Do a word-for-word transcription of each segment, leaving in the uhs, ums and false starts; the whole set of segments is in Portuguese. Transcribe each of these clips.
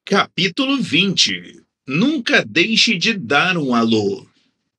Capítulo vinte. Nunca deixe de dar um alô.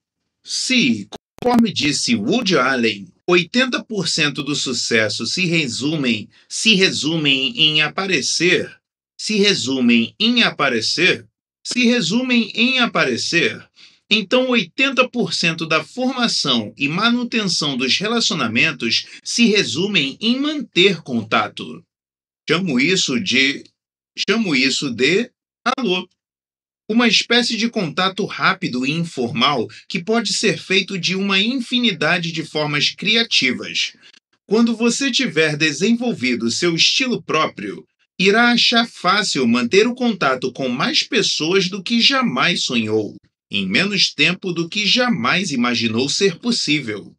Se, conforme disse Woody Allen, oitenta por cento do sucesso se resumem, se resumem em aparecer, se resumem em aparecer, se resumem em aparecer, então oitenta por cento da formação e manutenção dos relacionamentos se resumem em manter contato. Chamo isso de chamo isso de alô. Uma espécie de contato rápido e informal que pode ser feito de uma infinidade de formas criativas. Quando você tiver desenvolvido seu estilo próprio, irá achar fácil manter o contato com mais pessoas do que jamais sonhou, em menos tempo do que jamais imaginou ser possível.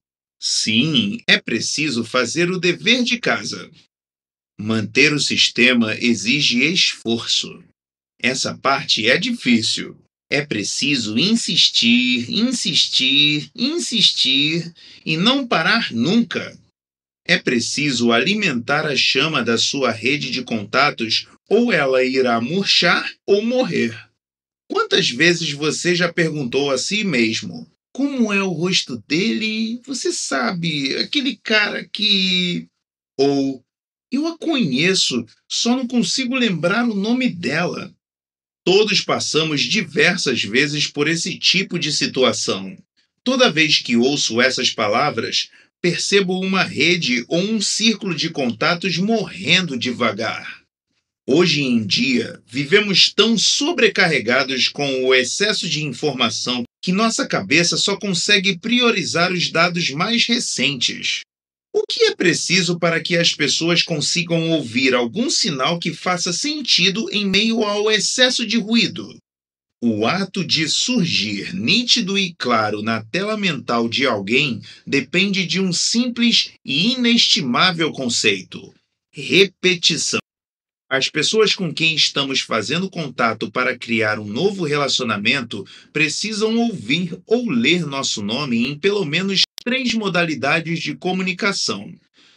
Sim, é preciso fazer o dever de casa. Manter o sistema exige esforço. Essa parte é difícil. É preciso insistir, insistir, insistir e não parar nunca. É preciso alimentar a chama da sua rede de contatos ou ela irá murchar ou morrer. Quantas vezes você já perguntou a si mesmo: como é o rosto dele? Você sabe, aquele cara que... Ou, eu a conheço, só não consigo lembrar o nome dela. Todos passamos diversas vezes por esse tipo de situação. Toda vez que ouço essas palavras, percebo uma rede ou um círculo de contatos morrendo devagar. Hoje em dia, vivemos tão sobrecarregados com o excesso de informação que nossa cabeça só consegue priorizar os dados mais recentes. O que é preciso para que as pessoas consigam ouvir algum sinal que faça sentido em meio ao excesso de ruído? O ato de surgir nítido e claro na tela mental de alguém depende de um simples e inestimável conceito: repetição. As pessoas com quem estamos fazendo contato para criar um novo relacionamento precisam ouvir ou ler nosso nome em pelo menos três modalidades de comunicação.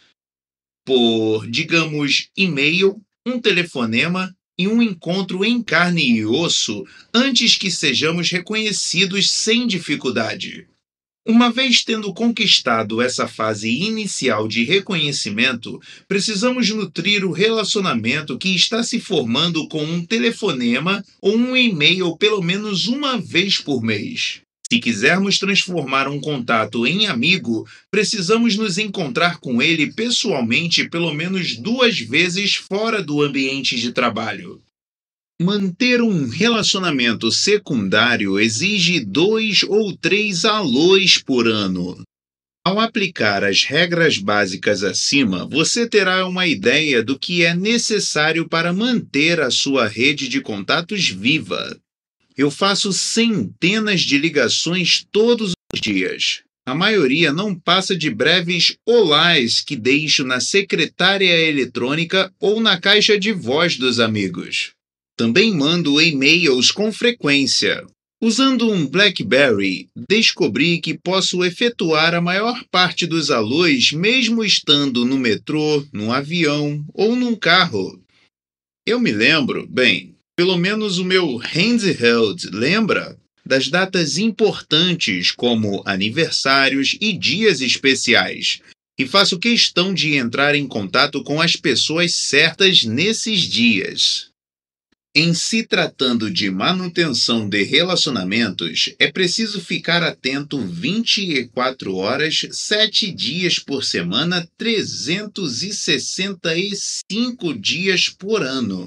Por, digamos, e-mail, um telefonema e um encontro em carne e osso antes que sejamos reconhecidos sem dificuldade. Uma vez tendo conquistado essa fase inicial de reconhecimento, precisamos nutrir o relacionamento que está se formando com um telefonema ou um e-mail pelo menos uma vez por mês. Se quisermos transformar um contato em amigo, precisamos nos encontrar com ele pessoalmente pelo menos duas vezes fora do ambiente de trabalho. Manter um relacionamento secundário exige dois ou três alôs por ano. Ao aplicar as regras básicas acima, você terá uma ideia do que é necessário para manter a sua rede de contatos viva. Eu faço centenas de ligações todos os dias. A maioria não passa de breves olás que deixo na secretária eletrônica ou na caixa de voz dos amigos. Também mando e-mails com frequência. Usando um BlackBerry, descobri que posso efetuar a maior parte dos alôs mesmo estando no metrô, num avião ou num carro. Eu me lembro, bem, pelo menos o meu handheld lembra, das datas importantes como aniversários e dias especiais, e faço questão de entrar em contato com as pessoas certas nesses dias. Em se tratando de manutenção de relacionamentos, é preciso ficar atento vinte e quatro horas, sete dias por semana, trezentos e sessenta e cinco dias por ano.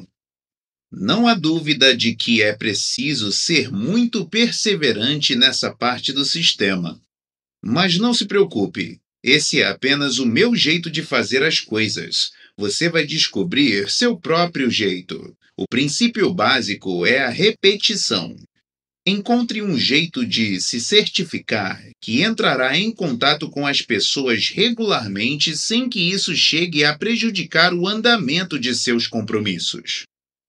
Não há dúvida de que é preciso ser muito perseverante nessa parte do sistema. Mas não se preocupe, esse é apenas o meu jeito de fazer as coisas. Você vai descobrir seu próprio jeito. O princípio básico é a repetição. Encontre um jeito de se certificar que entrará em contato com as pessoas regularmente sem que isso chegue a prejudicar o andamento de seus compromissos.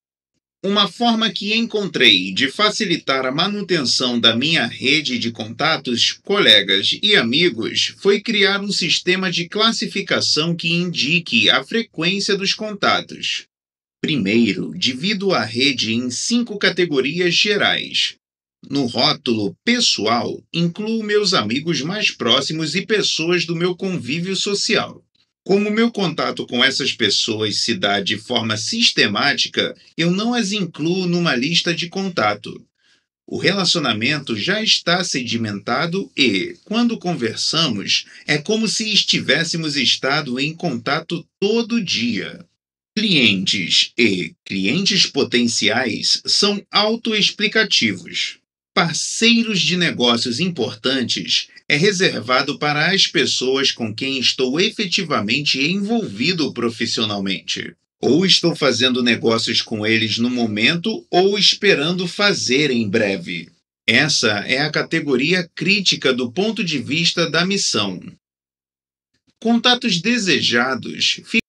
Uma forma que encontrei de facilitar a manutenção da minha rede de contatos, colegas e amigos foi criar um sistema de classificação que indique a frequência dos contatos. Primeiro, divido a rede em cinco categorias gerais. No rótulo pessoal, incluo meus amigos mais próximos e pessoas do meu convívio social. Como meu contato com essas pessoas se dá de forma sistemática, eu não as incluo numa lista de contato. O relacionamento já está sedimentado e, quando conversamos, é como se estivéssemos estado em contato todo dia. Clientes e clientes potenciais são autoexplicativos. Parceiros de negócios importantes é reservado para as pessoas com quem estou efetivamente envolvido profissionalmente. Ou estou fazendo negócios com eles no momento ou esperando fazer em breve. Essa é a categoria crítica do ponto de vista da missão. Contatos desejados ficam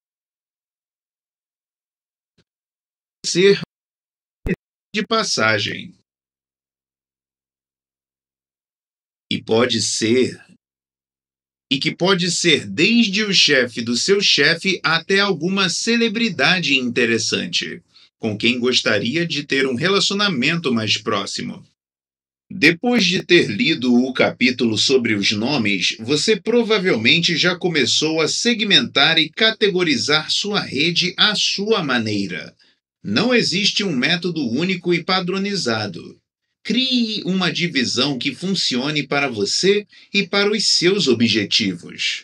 ser de passagem. E pode ser e que pode ser desde o chefe do seu chefe até alguma celebridade interessante, com quem gostaria de ter um relacionamento mais próximo. Depois de ter lido o capítulo sobre os nomes, você provavelmente já começou a segmentar e categorizar sua rede à sua maneira. Não existe um método único e padronizado. Crie uma divisão que funcione para você e para os seus objetivos.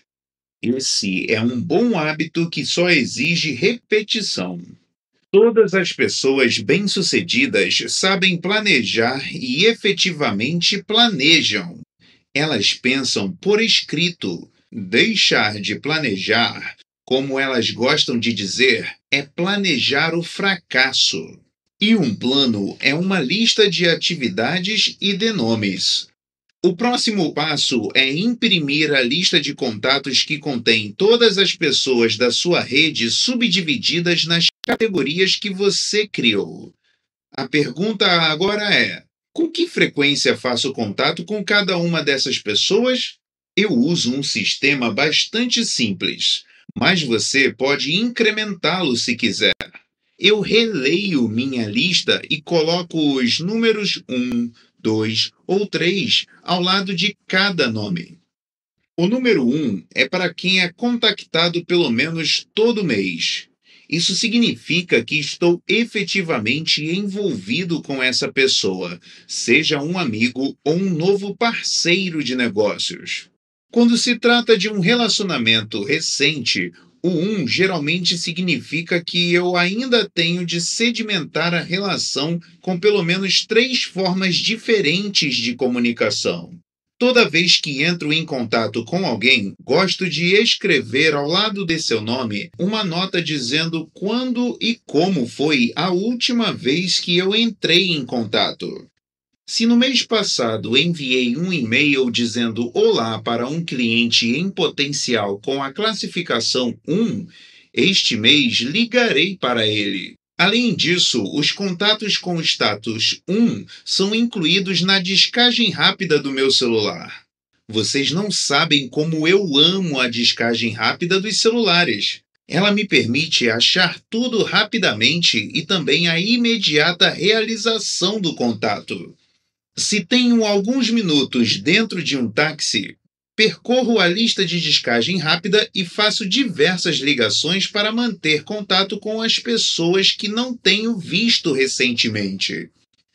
Esse é um bom hábito que só exige repetição. Todas as pessoas bem-sucedidas sabem planejar e efetivamente planejam. Elas pensam por escrito. Deixar de planejar, como elas gostam de dizer, é planejar o fracasso. E um plano é uma lista de atividades e de nomes. O próximo passo é imprimir a lista de contatos que contém todas as pessoas da sua rede subdivididas nas categorias que você criou. A pergunta agora é: com que frequência faço contato com cada uma dessas pessoas? Eu uso um sistema bastante simples, mas você pode incrementá-lo se quiser. Eu releio minha lista e coloco os números um, dois ou três ao lado de cada nome. O número um é para quem é contactado pelo menos todo mês. Isso significa que estou efetivamente envolvido com essa pessoa, seja um amigo ou um novo parceiro de negócios. Quando se trata de um relacionamento recente, o um geralmente significa que eu ainda tenho de sedimentar a relação com pelo menos três formas diferentes de comunicação. Toda vez que entro em contato com alguém, gosto de escrever ao lado de seu nome uma nota dizendo quando e como foi a última vez que eu entrei em contato. Se no mês passado enviei um e-mail dizendo olá para um cliente em potencial com a classificação um, este mês ligarei para ele. Além disso, os contatos com status um são incluídos na descagem rápida do meu celular. Vocês não sabem como eu amo a descagem rápida dos celulares. Ela me permite achar tudo rapidamente e também a imediata realização do contato. Se tenho alguns minutos dentro de um táxi, percorro a lista de descagem rápida e faço diversas ligações para manter contato com as pessoas que não tenho visto recentemente.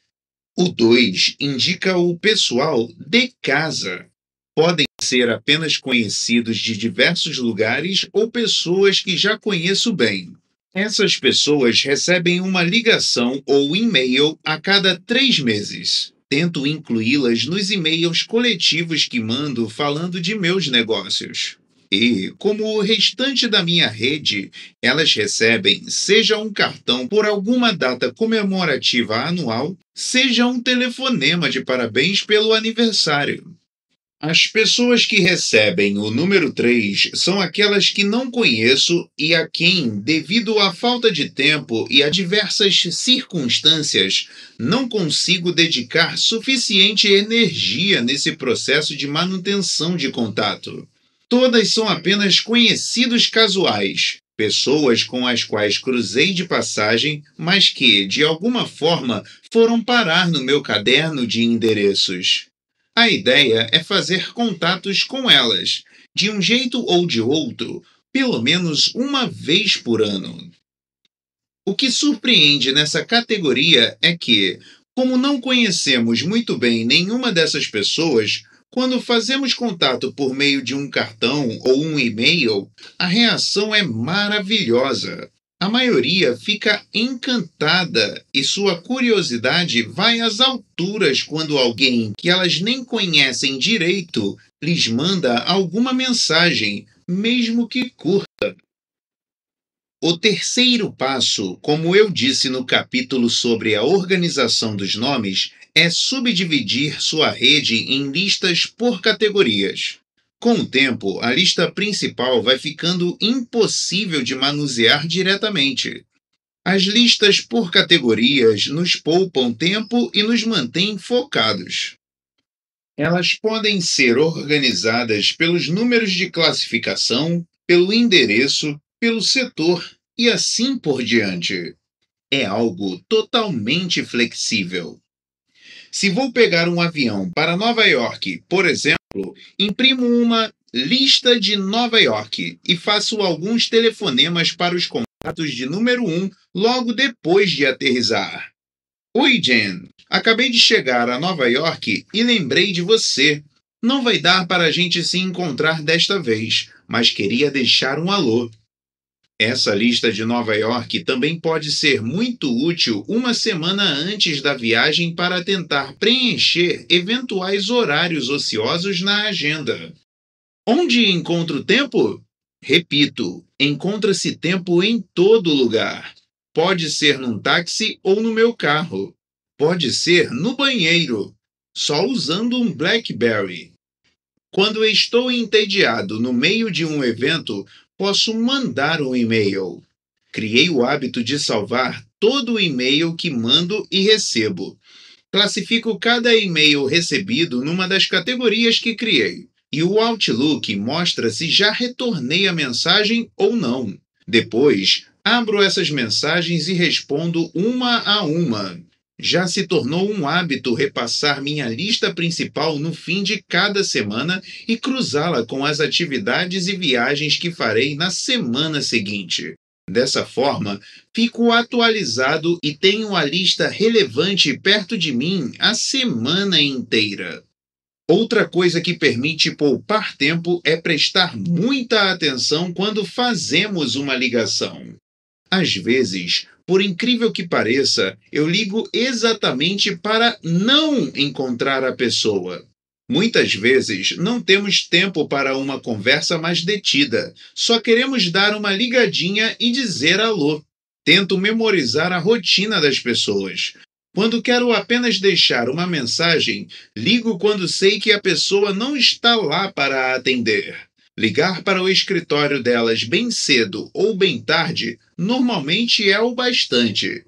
O dois indica o pessoal de casa. Podem ser apenas conhecidos de diversos lugares ou pessoas que já conheço bem. Essas pessoas recebem uma ligação ou e-mail a cada três meses. Tento incluí-las nos e-mails coletivos que mando falando de meus negócios. E, como o restante da minha rede, elas recebem seja um cartão por alguma data comemorativa anual, seja um telefonema de parabéns pelo aniversário. As pessoas que recebem o número três são aquelas que não conheço e a quem, devido à falta de tempo e a diversas circunstâncias, não consigo dedicar suficiente energia nesse processo de manutenção de contato. Todas são apenas conhecidos casuais. Pessoas com as quais cruzei de passagem, mas que, de alguma forma, foram parar no meu caderno de endereços. A ideia é fazer contatos com elas, de um jeito ou de outro, pelo menos uma vez por ano. O que surpreende nessa categoria é que, como não conhecemos muito bem nenhuma dessas pessoas, quando fazemos contato por meio de um cartão ou um e-mail, a reação é maravilhosa. A maioria fica encantada e sua curiosidade vai às alturas quando alguém que elas nem conhecem direito lhes manda alguma mensagem, mesmo que curta. O terceiro passo, como eu disse no capítulo sobre a organização dos nomes, é subdividir sua rede em listas por categorias. Com o tempo, a lista principal vai ficando impossível de manusear diretamente. As listas por categorias nos poupam tempo e nos mantêm focados. Elas podem ser organizadas pelos números de classificação, pelo endereço, pelo setor e assim por diante. É algo totalmente flexível. Se vou pegar um avião para Nova York, por exemplo, imprimo uma lista de Nova York e faço alguns telefonemas para os contatos de número um logo depois de aterrissar. Oi, Jen. Acabei de chegar a Nova York e lembrei de você. Não vai dar para a gente se encontrar desta vez, mas queria deixar um alô. Essa lista de Nova York também pode ser muito útil uma semana antes da viagem para tentar preencher eventuais horários ociosos na agenda. Onde encontro tempo? Repito, encontra-se tempo em todo lugar. Pode ser num táxi ou no meu carro. Pode ser no banheiro, só usando um BlackBerry. Quando estou entediado no meio de um evento, posso mandar um e-mail. Criei o hábito de salvar todo o e-mail que mando e recebo. Classifico cada e-mail recebido numa das categorias que criei. E o Outlook mostra se já retornei a mensagem ou não. Depois, abro essas mensagens e respondo uma a uma. Já se tornou um hábito repassar minha lista principal no fim de cada semana e cruzá-la com as atividades e viagens que farei na semana seguinte. Dessa forma, fico atualizado e tenho a lista relevante perto de mim a semana inteira. Outra coisa que permite poupar tempo é prestar muita atenção quando fazemos uma ligação. Às vezes, por incrível que pareça, eu ligo exatamente para não encontrar a pessoa. Muitas vezes, não temos tempo para uma conversa mais detida, só queremos dar uma ligadinha e dizer alô. Tento memorizar a rotina das pessoas. Quando quero apenas deixar uma mensagem, ligo quando sei que a pessoa não está lá para atender. Ligar para o escritório delas bem cedo ou bem tarde normalmente é o bastante.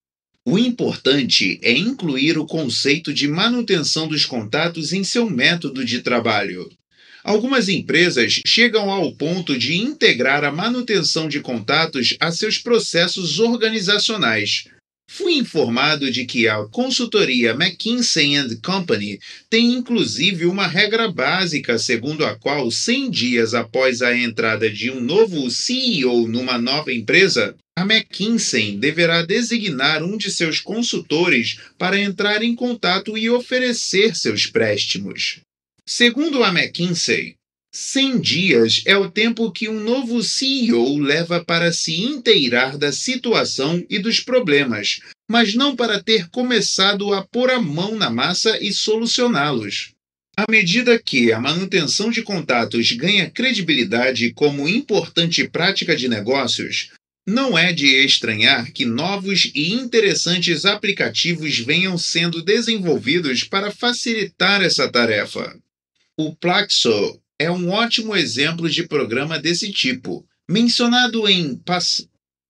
O importante é incluir o conceito de manutenção dos contatos em seu método de trabalho. Algumas empresas chegam ao ponto de integrar a manutenção de contatos a seus processos organizacionais. Fui informado de que a consultoria McKinsey and Company tem inclusive uma regra básica segundo a qual cem dias após a entrada de um novo C E O numa nova empresa, a McKinsey deverá designar um de seus consultores para entrar em contato e oferecer seus préstimos. Segundo a McKinsey, cem dias é o tempo que um novo C E O leva para se inteirar da situação e dos problemas, mas não para ter começado a pôr a mão na massa e solucioná-los. À medida que a manutenção de contatos ganha credibilidade como importante prática de negócios, não é de estranhar que novos e interessantes aplicativos venham sendo desenvolvidos para facilitar essa tarefa. O Plaxo é um ótimo exemplo de programa desse tipo, mencionado em pass...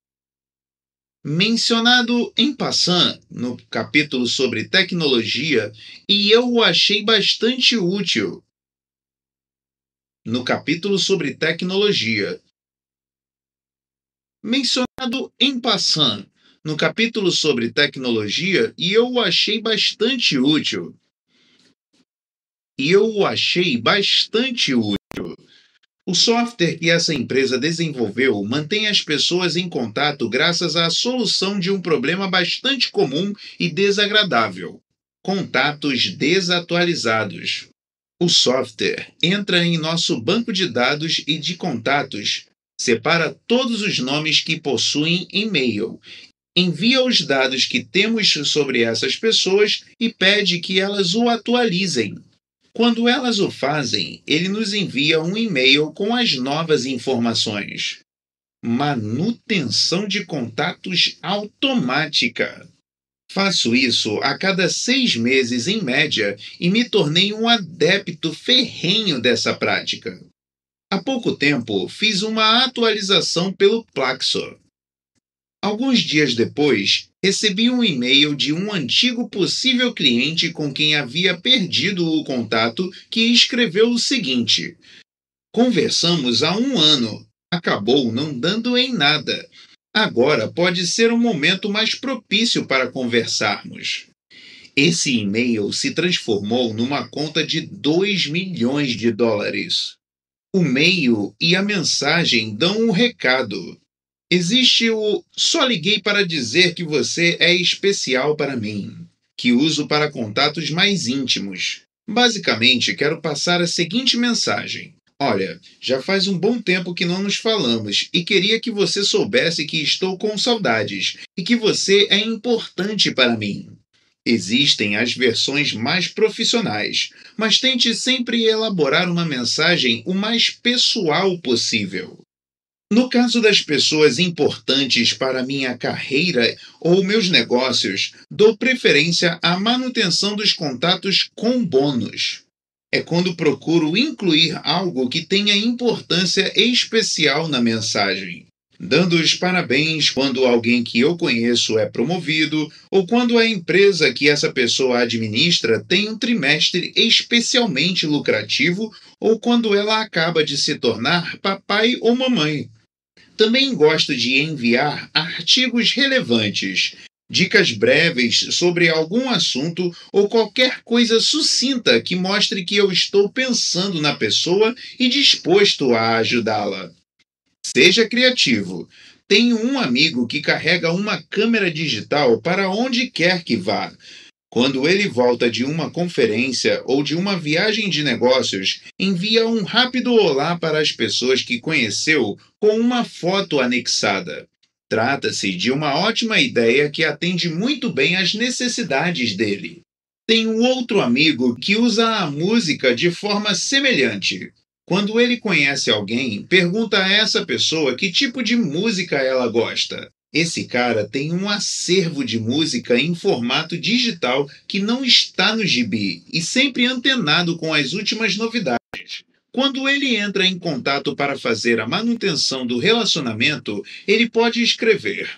mencionado em passant no capítulo sobre tecnologia, e eu o achei bastante útil. No capítulo sobre tecnologia, mencionado em passant no capítulo sobre tecnologia e eu o achei bastante útil. E eu o achei bastante útil. O software que essa empresa desenvolveu mantém as pessoas em contato graças à solução de um problema bastante comum e desagradável: contatos desatualizados. O software entra em nosso banco de dados e de contatos, separa todos os nomes que possuem e-mail, envia os dados que temos sobre essas pessoas e pede que elas o atualizem. Quando elas o fazem, ele nos envia um e-mail com as novas informações. Manutenção de contatos automática. Faço isso a cada seis meses em média e me tornei um adepto ferrenho dessa prática. Há pouco tempo, fiz uma atualização pelo Plaxo. Alguns dias depois, recebi um e-mail de um antigo possível cliente com quem havia perdido o contato, que escreveu o seguinte: conversamos há um ano, acabou não dando em nada. Agora pode ser um momento mais propício para conversarmos. Esse e-mail se transformou numa conta de dois milhões de dólares. O e-mail e a mensagem dão um recado. Existe o "só liguei para dizer que você é especial para mim", que uso para contatos mais íntimos. Basicamente, quero passar a seguinte mensagem: olha, já faz um bom tempo que não nos falamos e queria que você soubesse que estou com saudades e que você é importante para mim. Existem as versões mais profissionais, mas tente sempre elaborar uma mensagem o mais pessoal possível. No caso das pessoas importantes para minha carreira ou meus negócios, dou preferência à manutenção dos contatos com bônus. É quando procuro incluir algo que tenha importância especial na mensagem, dando os parabéns quando alguém que eu conheço é promovido ou quando a empresa que essa pessoa administra tem um trimestre especialmente lucrativo ou quando ela acaba de se tornar papai ou mamãe. Também gosto de enviar artigos relevantes, dicas breves sobre algum assunto ou qualquer coisa sucinta que mostre que eu estou pensando na pessoa e disposto a ajudá-la. Seja criativo. Tenho um amigo que carrega uma câmera digital para onde quer que vá. Quando ele volta de uma conferência ou de uma viagem de negócios, envia um rápido olá para as pessoas que conheceu com uma foto anexada. Trata-se de uma ótima ideia que atende muito bem às necessidades dele. Tenho outro amigo que usa a música de forma semelhante. Quando ele conhece alguém, pergunta a essa pessoa que tipo de música ela gosta. Esse cara tem um acervo de música em formato digital que não está no gibi e sempre antenado com as últimas novidades. Quando ele entra em contato para fazer a manutenção do relacionamento, ele pode escrever: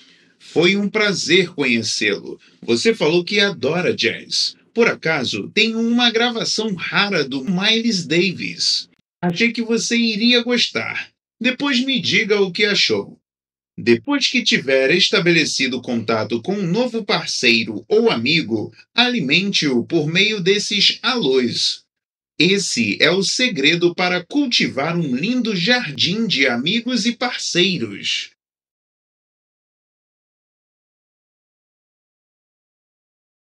foi um prazer conhecê-lo. Você falou que adora jazz. Por acaso, tenho uma gravação rara do Miles Davis. Achei que você iria gostar. Depois me diga o que achou. Depois que tiver estabelecido contato com um novo parceiro ou amigo, alimente-o por meio desses alôs. Esse é o segredo para cultivar um lindo jardim de amigos e parceiros.